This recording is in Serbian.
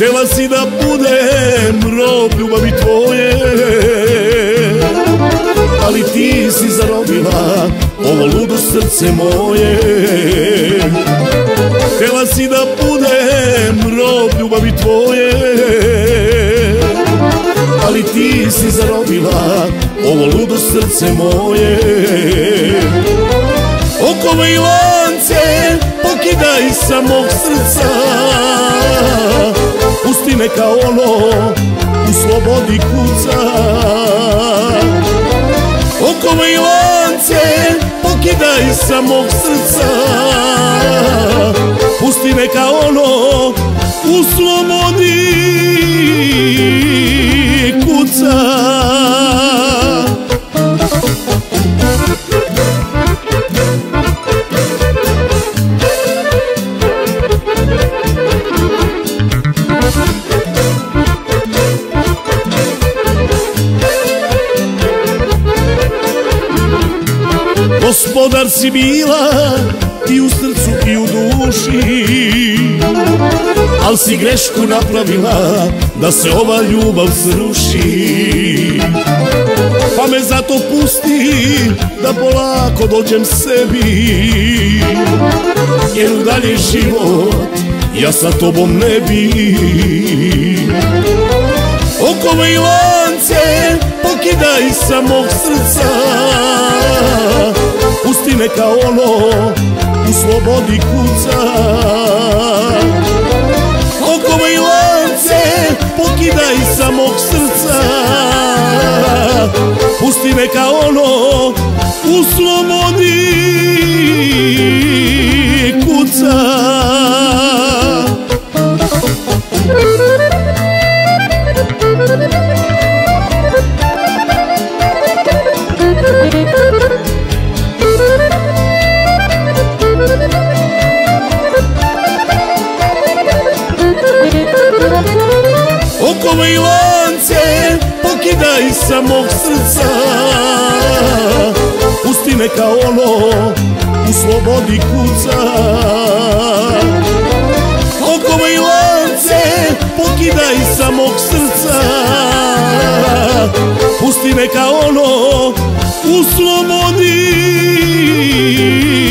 Htjela si da budem rob ljubavi tvoje, ali ti si zarobila ovo ludo srce moje. Htjela si da budem rob ljubavi tvoje, ali ti si zarobila ovo ludo srce moje. Okove i lance pokidaj sa mog srca, pusti neka ono u slobodi kuca. Okove i lance pokidaj sa mog srca, pusti neka ono u slobodi kuca. Gospodar si bila i u srcu i u duši, al si grešku napravila da se ova ljubav sruši. Pa me zato pusti da polako dođem sebi, jer u dalje život ja sa tobom ne bi. Okove i lance pokidaj sa mog srca, pusti neka ono u slobodi kuca. Okove i lance pokidaj sa mog srca, pusti neka ono u slobodi kuca. Okove i lance pokidaj sa mog srca, pusti neka ono u slobodi kuca. Okove i lance pokidaj sa mog srca, pusti neka ono u slobodi